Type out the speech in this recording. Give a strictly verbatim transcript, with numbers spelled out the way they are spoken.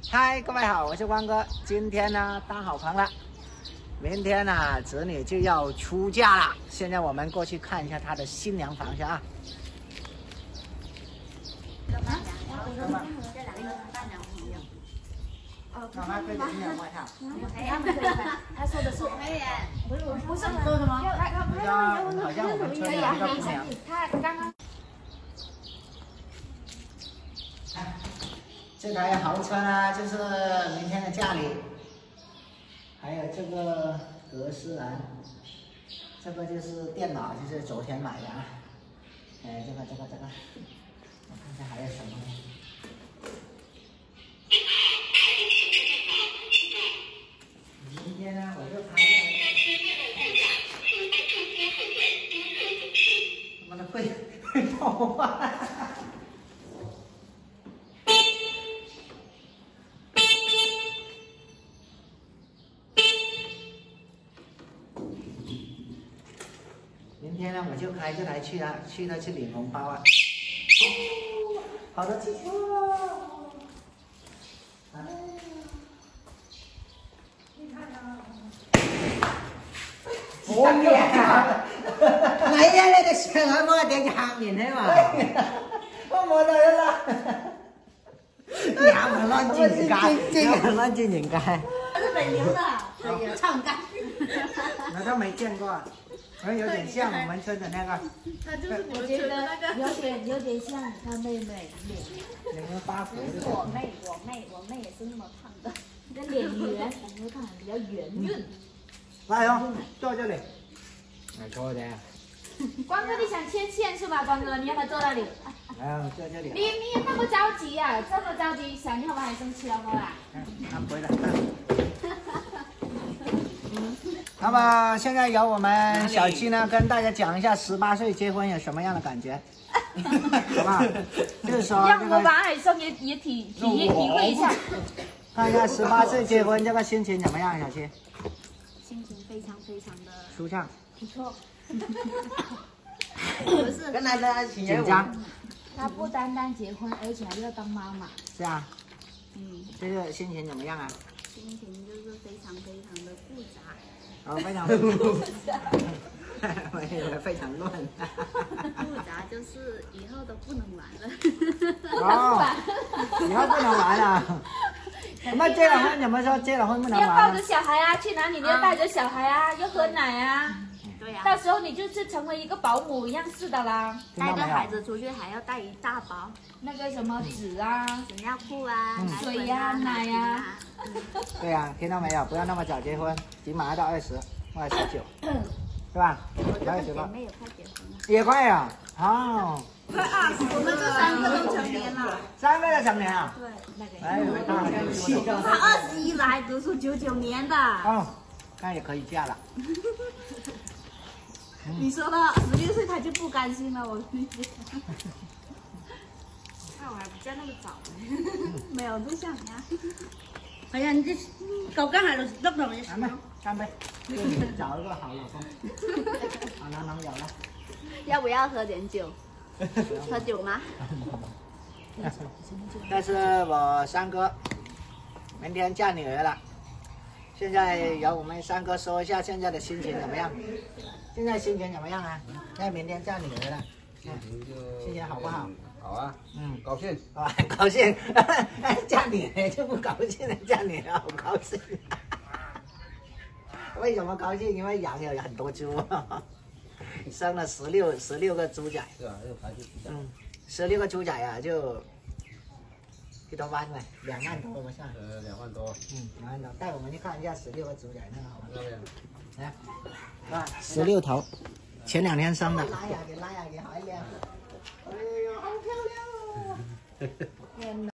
嗨，各位好，我是光哥。今天呢，当好房了，明天呢，子女就要出嫁了。现在我们过去看一下她的新娘房去啊。妈妈可以新娘外套。 他们可以看，他说的是可以，不是不是说什么？他他不是好像我们村的一个姑娘。 他刚刚。 这台豪车呢，就是明天的嫁礼，还有这个格斯兰，这个就是电脑，就是昨天买的啊。哎，这个这个这个，我看一下还有什么。明天呢，我就拍他妈的会会跑啊！ 明天呢，我就开这台去啊，去那去领红包啊！好多气球哦！哎呀，你看看，我面啊！係啊，你哋上海冇頂客面係嘛？我冇到啦！呀，我亂進人家，我亂進人家。 日本牛的，对呀，唱歌。 我都没见过。 有点像我们村的那个， 他就是我觉得那个有点有点像他妹妹脸， 你们八福的。 我妹我妹我妹也是那么胖的，那脸圆，你会看比较圆润。 来哦，坐这里。来坐的。 光哥，你想牵线是吧？光哥，你要不要坐那里？ 来，坐这里。 你你那么着急呀、啊？这么着急，想要不还生气了不啦？ 嗯，回来。那么现在由我们小七呢，跟大家讲一下十八岁结婚有什么样的感觉，好不好？就是说、这个， 让我把海生也也体体体会一下， 看一下十八岁结婚这个心情怎么样，小七？ 心情非常非常的舒畅， 不错。不是， 跟大家紧张。 他不单单结婚，而且还要当妈妈。 是啊。 嗯。 这个心情怎么样啊？ 心情就是非常非常的复杂。 哦，非常复杂，我以为非常乱。 复杂就是以后都不能玩了。 哦，以后不能玩了。那结了婚怎么说？结了婚不能玩？ 要抱着小孩啊，去哪里你要带着小孩啊，要喝奶啊。对呀。到时候你就是成为一个保姆一样似的啦。带着孩子出去还要带一大包那个什么纸啊、纸尿裤啊、水呀、奶呀。 对呀、啊，听到没有？不要那么早结婚，起码要到二十或者十九，是吧？二十八。妹也快结婚了。也快呀！哦。快二十，我们这三个都成年了。三个都成年啊？对，那个。哎， 他二十一了，还读书，九九年的。 哦，那也可以嫁了。 你说到十六岁他就不甘心了，我理解。那我还不嫁那么早呢，没有对象呀。 哎呀，你这狗干还是都不能干杯，干杯！找一个好老公，好男朋友了。 要不要喝点酒？喝酒吗？ 这是我三哥，明天嫁女儿了。现在由我们三哥说一下现在的心情怎么样？现在心情怎么样啊？因为明天嫁女儿了，心情好不好？ 好啊，嗯，高兴啊，高兴！嫁女儿就不高兴了，嫁女儿好高兴。为什么高兴？因为养有很多猪，生了十六十六个猪仔。 是啊，这个牌子比较。嗯， 十六个猪仔啊，就几多万呗？两万多不算。 呃，两万多。 嗯，两万多。带我们去看一下十六个猪仔，那个好吗？来，啊，十六头，前两天生的。拉呀，给拉呀，给好一点。哎呀，好漂亮哦！